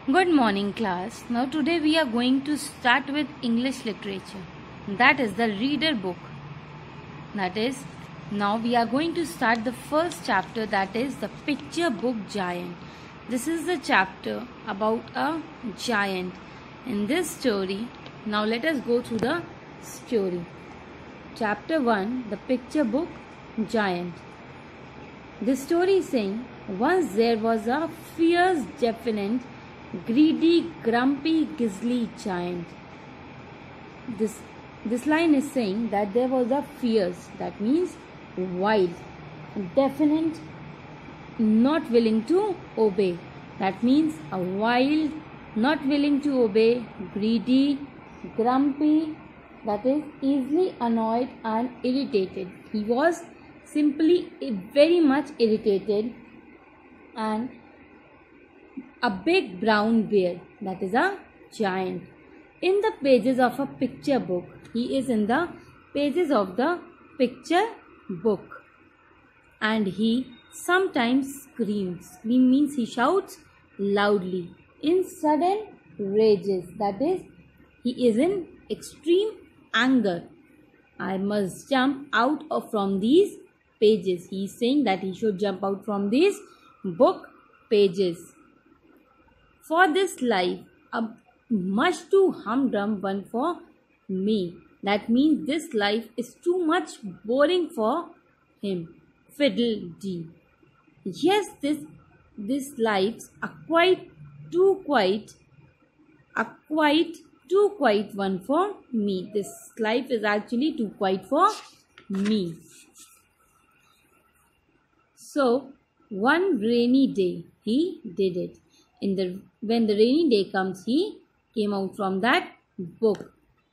Good morning, class. Now, today we are going to start with English literature. That is the reader book. That is, now we are going to start the first chapter, that is the picture book giant. This is the chapter about a giant. In this story, now let us go through the story. Chapter 1, the picture book giant. The story is saying, once there was a fierce, defiant, greedy, grumpy, grisly giant. This line is saying that there was a fierce, that means wild, defiant, not willing to obey. That means a wild, not willing to obey, greedy, grumpy, that is easily annoyed and irritated. He was simply very much irritated, and a big brown bear, that is a giant. In the pages of a picture book, he is in the pages of the picture book, and he sometimes screams. Scream means he shouts loudly in sudden rages, that is he is in extreme anger. I must jump out from these pages. He is saying that he should jump out from these book pages. For this life, a much too humdrum one for me. That means this life is too much boring for him. Fiddle-dee. Yes, this life's a quite too quiet one for me. This life is actually too quiet for me. So, one rainy day, he did it. When the rainy day comes, he came out from that book.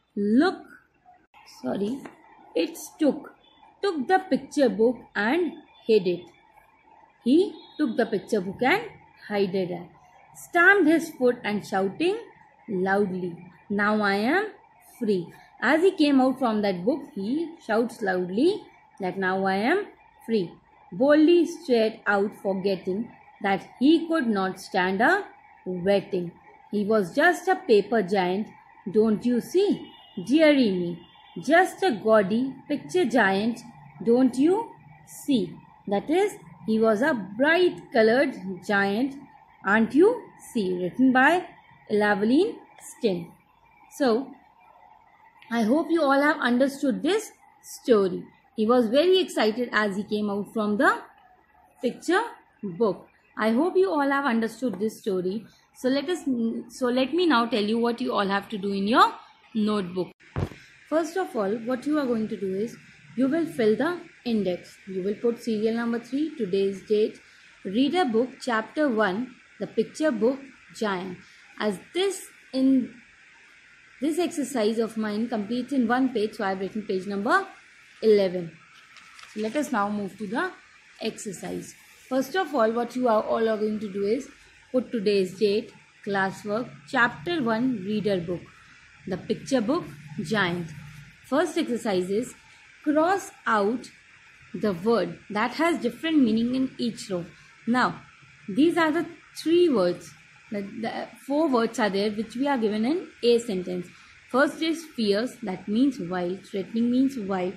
It took the picture book and hid it. He took the picture book and hid it. Stamped his foot and shouting loudly, "Now I am free." As he came out from that book, he shouts loudly that now I am free. Boldly straight out, forgetting that he could not stand a wetting. He was just a paper giant, don't you see? Dearie me, just a gaudy picture giant, don't you see? That is, he was a bright colored giant, aren't you see? Written by Llewellyn Stinn. So, I hope you all have understood this story. He was very excited as he came out from the picture book. I hope you all have understood this story. So let me now tell you what you all have to do in your notebook. First of all, what you are going to do is you will fill the index. You will put serial number 3, today's date, reader book, chapter 1, the picture book giant. As this exercise of mine completes in one page, so I have written page number 11. So let us now move to the exercise. First of all, what you are all going to do is put today's date, classwork, chapter 1, reader book, the picture book giant. First exercise is cross out the word that has different meaning in each row. Now, these are the 3 words. The 4 words are there which we are given in a sentence. First is fierce, that means wild. Threatening means wild.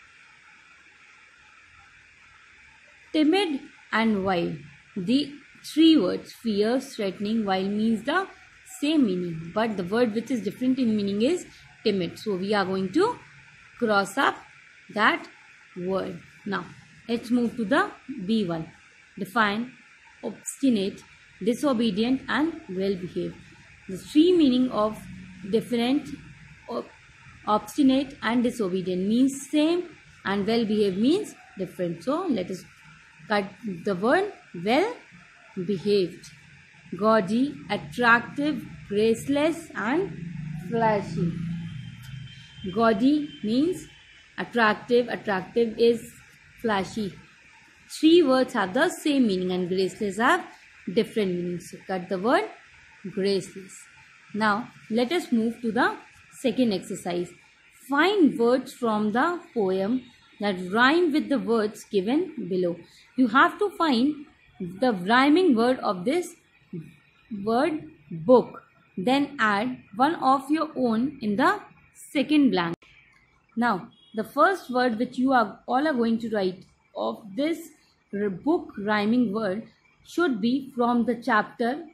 Timid and wild. The 3 words, fierce, threatening, wild, means the same meaning, but the word which is different in meaning is timid. So we are going to cross up that word. Now let's move to the B1. Define obstinate, disobedient and well-behaved. The 3 meaning of different, obstinate and disobedient means same, and well-behaved means different. So let us cut the word well-behaved. Gaudy, attractive, graceless and flashy. Gaudy means attractive. Attractive is flashy. 3 words have the same meaning and graceless have different meanings. So cut the word graceless. Now let us move to the second exercise. Find words from the poem that rhyme with the words given below. You have to find the rhyming word of this word book. Then add one of your own in the second blank. Now, the first word which you are all are going to write of this book rhyming word should be from the chapter,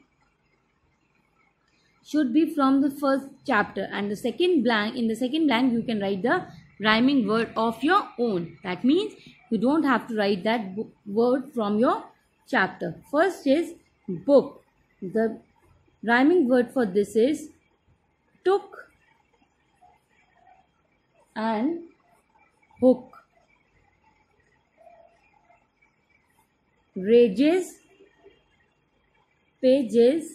should be from the first chapter, and the second blank, in the second blank you can write the rhyming word of your own. That means you don't have to write that word from your chapter. First is book. The rhyming word for this is took and hook. Rages, pages.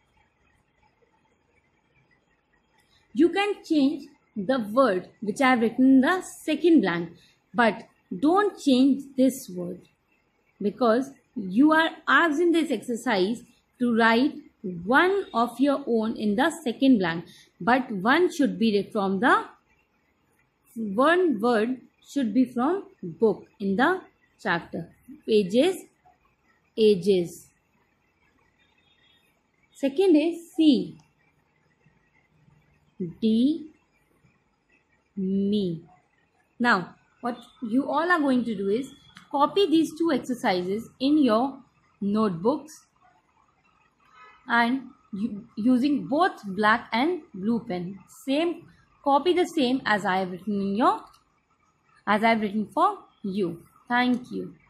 You can change the word which I have written in the second blank, but don't change this word, because you are asked in this exercise to write one of your own in the second blank, but one should be from the one word should be from book in the chapter. Pages, ages. Second is C. D, me. Now, what you all are going to do is copy these two exercises in your notebooks and using both black and blue pen. Same, copy the same as I have written in your, as I have written for you. Thank you.